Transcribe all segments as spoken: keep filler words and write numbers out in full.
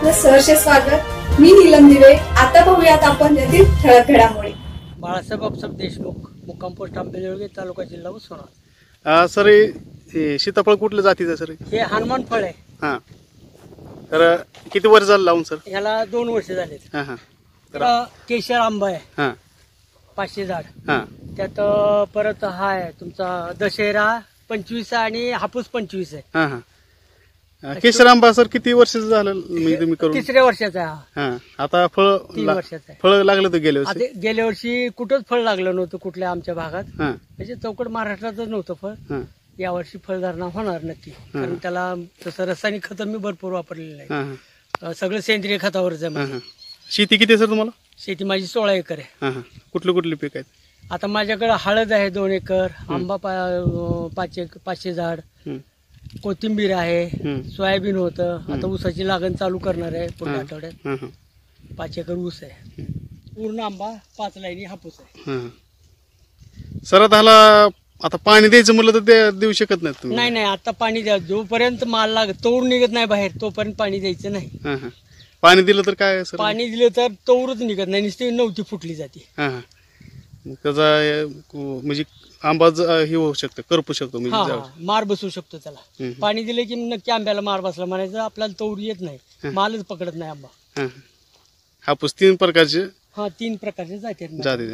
आपलं सहर्ष स्वागत। मी नीलम दिवे। आता पाहूयात आपण यातील ठळक घडामोडी। बाळासाहेब बापसाहेब देशमुख, मुक्काम पोस्ट आंबेजोगाई, तालुका जिल्हा उस्मानाबाद। सर हे सीताफळ कुठल्या जातीचं सर? हे हनुमान फळ आहे। हां, तर किती वर्ष झालं लावून सर? याला दोन वर्ष झालेत। हां हां, तर केशर आंबा आहे, हां पाचशे झाड। हां, त्यात परत हा आहे तुमचा दशेरा पंचवीस आणि हापूस पंचवीस आहे। हां हां, केशर आंबा सर किती वर्षाचं झालं मी तुम्ही करून? तिसऱ्या वर्षाचा आहे हा। हां, आता फळ तीन वर्षाचा आहे। फळ लागलं तर गेल्या वर्षी? आता गेल्या वर्षी कुठंच फळ लागलं नव्हतं कुठल्या आमच्या भागात, हां म्हणजे चौकट महाराष्ट्रातच नव्हतं फळ। हां यावर्षी फळधारणा होणार नक्की, कारण त्याला तसं रासायनिक खत मी भरपूर वापरलेलं आहे। हां, सगळं सेंद्रिय खतावरच आहे हां माझं। हां, शेती किती आहे सर तुम्हाला? शेती माझी सोळा एकर आहे। हां हां, कुठले कुठले पीक आहेत? आता माझ्याकडे हळद आहे दोन एकर, आंबा पा पाच एक पाचशे झाड, हं, कोथिंबीर आहे, हं, सोयाबीन होतं। आता ऊसाची लागण चालू करणार आहे पुढच्या आठवड्यात। हां हां, पाच एकर ऊस आहे, पूर्ण आंबा, पाच लाईनी हापूस आहे। हां हां, सर आता ह्याला आता पाणी द्यायचं म्हणलं तर ते देऊ शकत नाही तुम्ही? नाही नाही, आता पाणी द्या, जोपर्यंत माल लाग तोड निघत नाही बाहेर तोपर्यंत पाणी द्यायचं नाही। हां हां, पाणी दिलं तर काय सर? पाणी दिलं तर तोडच निघत नाही, नुसती नवती फुटली जाते। हां हां, त्याचा म्हणजे आंबा हे होऊ शकतं, करपू शकतो हा म्हणजे हा, मार बसू शकतो त्याला। हं. पाणी दिलं की नक्की आंब्याला मार बसला म्हणायचं, आपल्याला तोड येत नाही, मालच पकडत नाही आंबा। हां, हापूस तीन प्रकारचे हा, तीन प्रकारचे जाते आहेत जाती.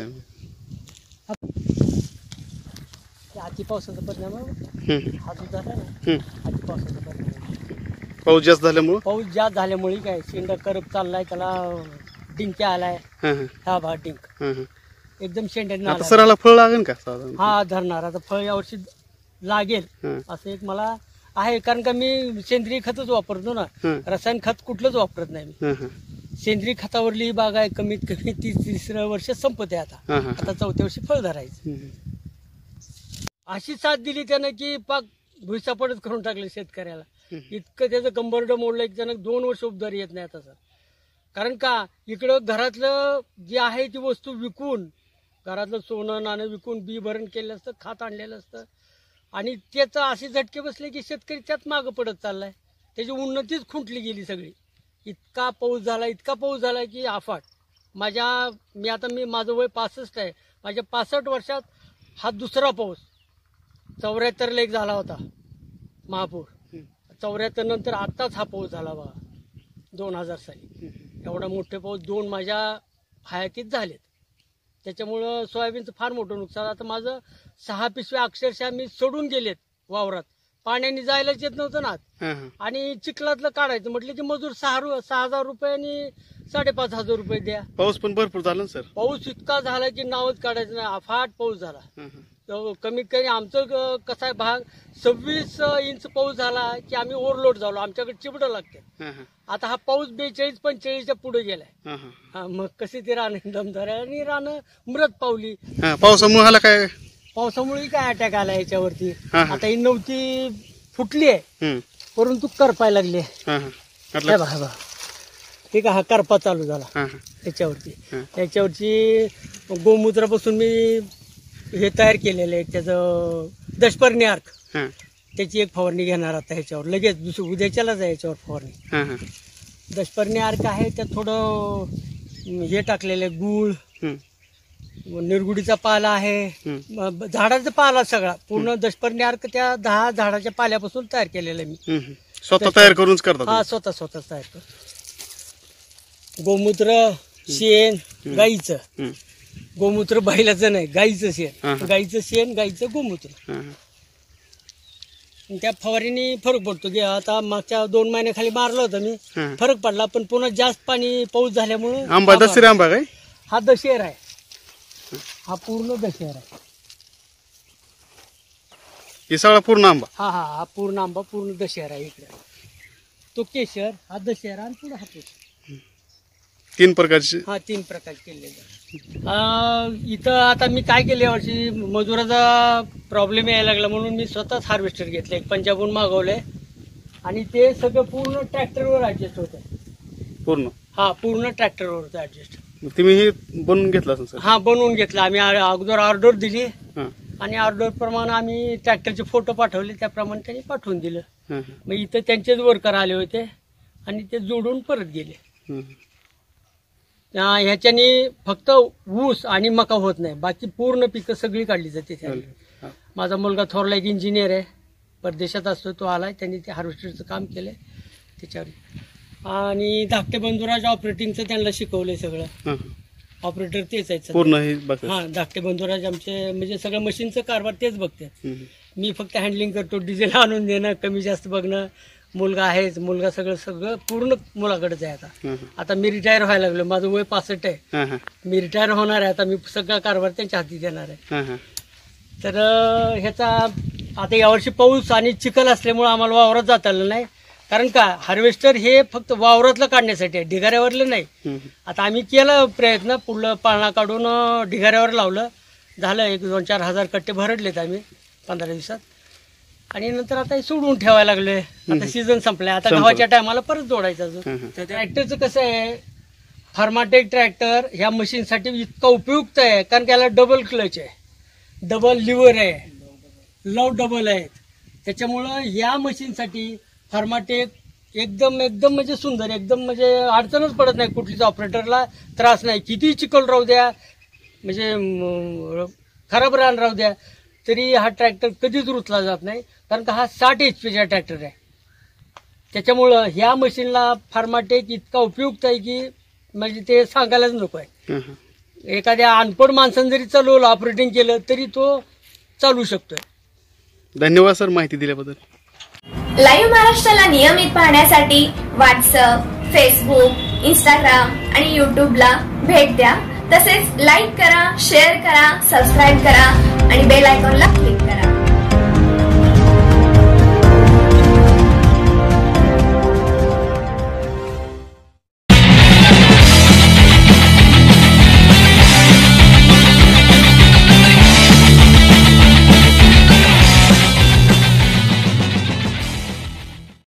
अति पावसाचा परिणाम आहे। हं, हा जो झाला ना, हं. अति पावसाचा परिणाम, पाऊस जास्त झाल्यामुळं? पाऊस जास्त झाल्यामुळे काय शेंड करप चाललाय, त्याला डिंक्या आलाय। हां हां हा भा डिंक हां हां, एकदम शेंड्याने आता आलाय। सर ह्याला फळ लागेल का साधारण? हा धरणार, आता फळ यावर्षी लागेल हां असं एक मला आहे, कारण का मी सेंद्रिय खतच वापरतो ना, हां रसायन खत कुठलंच वापरत नाही मी। हां हां सेंद्रिय खतावरली बाग आहे, कमीत कमी तीस तिसरं वर्ष संपते आता। हां हां, आता चौथ्या वर्षी फळ धरायचं। हं, अशी साथ दिली त्यानं की पाक भुईसापडच करून टाकलं शेतकऱ्याला। हं. इतकं त्याचं कंबरडं मोडलं की त्यानं दोन वर्ष उपदार येत नाही आता सर। कारण का इकडं घरातलं जे आहे ती वस्तू विकून, घरातलं सोनं नाणं विकून बी भरण केलं असतं, खात आणलेलं असतं, आणि त्याचं असे झटके बसले की शेतकरी त्यात मागं पडत चाललाय, त्याची उन्नतीच खुंटली गेली सगळी। इतका पाऊस झाला, इतका पाऊस झाला की अफाट। माझ्या मी आता मी माझं वय पासष्ट आहे, माझ्या पासष्ट वर्षात हा दुसरा पाऊस। चौऱ्याहत्तरला एक झाला होता महापूर, चौऱ्याहत्तर नंतर आत्ताच हा पाऊस झाला बघा, दोन हजार साली। एवढा मोठे पाऊस दोन माझ्या हयातीत झालेत, त्याच्यामुळं सोयाबीनचं फार मोठं नुकसान। आता माझं सहा पिशव्या अक्षरशः मी सोडून गेलेत वावरात, पाण्याने जायलाच येत नव्हतं ना। हां हां, आणि चिखलातलं काढायचं म्हटलं की मजूर सहा रु सहा हजार रुपये आणि साडेपाच हजार रुपये द्या। पाऊस पण भरपूर झाला ना सर? पाऊस इतका झाला की नावच काढायचं नाही, अफाट पाऊस झाला। हां हां, तर कमीत कमी आमचं ग- कसा आहे भाग, सव्वीस इंच पाऊस झाला की आम्ही ओव्हरलोड झालो, आमच्याकडे चिबडं लागते। हां हां, आता हा पाऊस बेचाळीस पंचेचाळीसच्या पुढे गेलाय। हां हां, हा, मग कशी ती रानं दमदार आहे आणि रानं मृत पावली। हां, पावसामुळे ह्याला काय? पावसामुळे काय अटॅक आला याच्यावरती। हां हां, आता ही नवती फुटली आहे, हं, परंतु करपायला लागली आहे। हां हां, हे म्हटलं बघा बघा, ठीक आहे, हा करपा चालू झाला हां हां, त्याच्यावरती। हं. त्याच्यावरची गोमूत्रापासून मी हे तयार केलेलं आहे, त्याचं दशपर्णी अर्क, हां त्याची एक फवारणी घेणार आता ह्याच्यावर लगेच, दुसरी उद्याच्यालाच आहे याच्यावर फवारणी। हां हां, दशपर्णी अर्क आहे, त्यात थोडं हे टाकलेलं आहे, गूळ, हं, निरगुडीचा पाला आहे, हं, म- झाडाचा पाला सगळा पूर्ण दशपर्णी अर्क त्या दहा झाडाच्या पाल्यापासून तयार केलेलं आहे मी। हं, हं. स्वतः तयार करूनच करतात? हा, स्वतः स्वतः तयार करतो। गोमूत्र, शेण गाईचं, हं, गोमूत्र बैलाचं नाही, गाईचं हा, शेण, हा. गाईचं शेण, गाईचं गोमूत्र। हां हां, आणि त्या फवारीने फरक पडतो की आता मागच्या दोन महिन्याखाली मारलं होतं मी, हां. फरक पडला, पण पुन्हा जास्त पाणी पाऊस झाल्यामुळे आंबा दसरी आंबा काय? हा दशेर आहे, हा पूर्ण दशेर आहे। हे सगळा पूर्ण आंबा? हा हा, हा पूर्ण आंबा पूर्ण दशेर आहे इकडे। तो केशर, हा दशेरा आणि पुढे हापूस, तीन प्रकारचे? हा तीन प्रकार केलेले। अं, इथं आता मी काय केलं यावर्षी, मजुराचा प्रॉब्लेम यायला लागला म्हणून मी स्वतःच हार्वेस्टर घेतलं, एक पंजाबहून मागवलंय, आणि ते सगळं पूर्ण ट्रॅक्टरवर ऍडजस्ट होतं। पूर्ण? हा, पूर्ण ट्रॅक्टरवर ऍडजस्ट। तुम्ही हे बनवून घेतला असेल सर? हा, बनवून घेतलं आम्ही, अगोदर ऑर्डर दिली, हां आणि ऑर्डर प्रमाणे आम्ही ट्रॅक्टरचे फोटो पाठवले, त्याप्रमाणे त्यांनी पाठवून दिलं। हां हां, मग इथं त्यांचेच वर्कर आले होते, आणि ते जोडून परत गेले. हं. अं, ह्याच्यानी फक्त ऊस आणि मका होत नाही, बाकी पूर्ण पिकं सगळी काढली जाते त्याने. हा. माझा मुलगा थोरला एक इंजिनियर आहे, परदेशात असतो, तो आलाय, त्यांनी ते हार्वेस्टरचं काम केलंय त्याच्यावर. आणि धाकटे बंधुराज ऑपरेटिंगचं त्यांना शिकवलंय सगळं. हा. ऑपरेटर तेच आहेत सगळे. पूर्ण हे बघ. हा, धाकटे बंधुराज आमचे म्हणजे सगळं मशीनचं कारभार तेच बघते. हं. मी फक्त हँडलिंग करतो, डिझेल आणून देणं, कमी जास्त बघणं. मुलगा आहेच, मुलगा सगळं सगळं पूर्ण मुलाकडेच आहे आता. हं. आता मी रिटायर व्हायला लागलो, माझं वय पासष्ट आहे. हा, हा. मी रिटायर होणार आहे आता, मी सगळा कारभार त्यांच्या हाती देणार आहे. हा, हा. तर अं, ह्याचा आता यावर्षी पाऊस आणि चिखल असल्यामुळं आम्हाला वावरात जाता आलं नाही. कारण का हार्वेस्टर हे फक्त वावरातलं काढण्यासाठी आहे, ढिगाऱ्यावरलं नाही. हं. आता आम्ही केलं प्रयत्न, पुढलं पाळणा काढून अं, ढिगाऱ्यावर लावलं, झालं एक दोन चार हजार कट्टे भरडलेत आम्ही पंधरा दिवसात. आणि नंतर आता हे सोडून ठेवायला लागलोय. आता सीझन संपलाय, आता संपलं. गव्हाच्या टायमाला परत जोडायचं अजून. हं, हं. तर ट्रॅक्टरचं कसं आहे, फार्माटेक ट्रॅक्टर ह्या मशीनसाठी इतका उपयुक्त आहे, कारण त्याला डबल क्लच आहे, डबल लिव्हर आहे, लव डबल आहेत. त्याच्यामुळं या मशीनसाठी फार्माटेक एकदम एकदम म्हणजे सुंदर, एकदम म्हणजे अडचणच पडत नाही, कुठलीच ऑपरेटरला त्रास नाही. किती चिखल राहू द्या, म्हणजे म, खराब रान राहू द्या, तरी हा ट्रॅक्टर कधीच रुतला जात नाही. कारण का हा साठ एच पीचा ट्रॅक्टर आहे. त्याच्यामुळं ह्या मशीनला फार्माटेक इतका उपयुक्त आहे की म्हणजे ते सांगायलाच नको आहे. हं, हं. एखाद्या अनपढ माणसानं जरी चालवलं, ऑपरेटिंग केलं, तरी तो चालू शकतोय. धन्यवाद सर माहिती दिल्याबद्दल. लाईव्ह महाराष्ट्राला नियमित पाहण्यासाठी व्हॉट्सअप, फेसबुक, इंस्टाग्राम आणि युट्यूबला भेट द्या. तसेच लाईक करा, शेअर करा, सबस्क्राईब करा आणि बेल आयकॉनला क्लिक